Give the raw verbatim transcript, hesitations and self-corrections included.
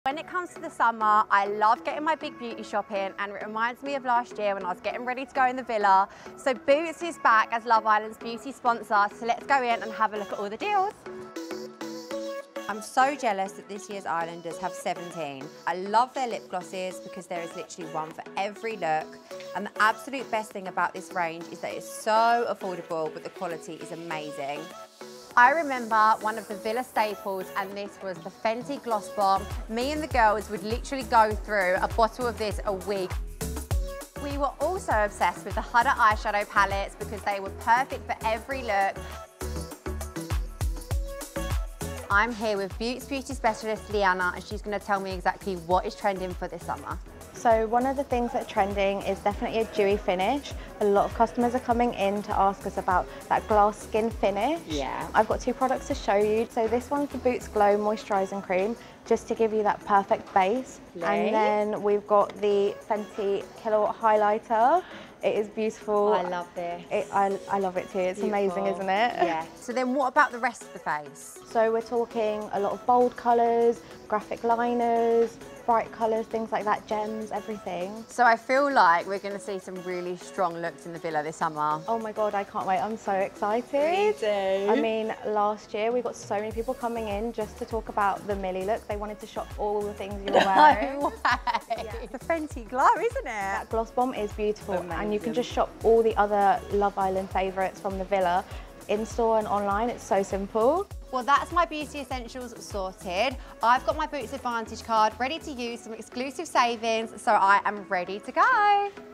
When it comes to the summer, I love getting my big beauty shopping, and it reminds me of last year when I was getting ready to go in the villa. So Boots is back as Love Island's beauty sponsor, so let's go in and have a look at all the deals. I'm so jealous that this year's Islanders have seventeen. I love their lip glosses because there is literally one for every look. And the absolute best thing about this range is that it's so affordable, but the quality is amazing. I remember one of the Villa staples, and this was the Fenty Gloss Bomb. Me and the girls would literally go through a bottle of this a week. We were also obsessed with the Huda eyeshadow palettes because they were perfect for every look. I'm here with Boots beauty specialist Liana, and she's going to tell me exactly what is trending for this summer. So one of the things that's trending is definitely a dewy finish. A lot of customers are coming in to ask us about that glass skin finish. Yeah. I've got two products to show you. So this one's the Boots Glow Moisturising Cream, just to give you that perfect base. Lovely. And then we've got the Fenty Kilowatt Highlighter. It is beautiful. I love this. It, I, I love it too. It's Beautiful. amazing, isn't it? Yeah. So then what about the rest of the face? So we're talking a lot of bold colours, graphic liners, bright colours, things like that, gems, everything. So I feel like we're going to see some really strong looks in the villa this summer. Oh my God, I can't wait. I'm so excited. Me too. I mean, last year we got so many people coming in just to talk about the Millie look. They wanted to shop all the things you were wearing. No way. Yeah. It's a Fenty Glow, isn't it? That gloss bomb is beautiful. Amazing. And you can just shop all the other Love Island favourites from the villa in-store and online. It's so simple. Well, that's my beauty essentials sorted. I've got my Boots Advantage card ready to use some exclusive savings, so I am ready to go.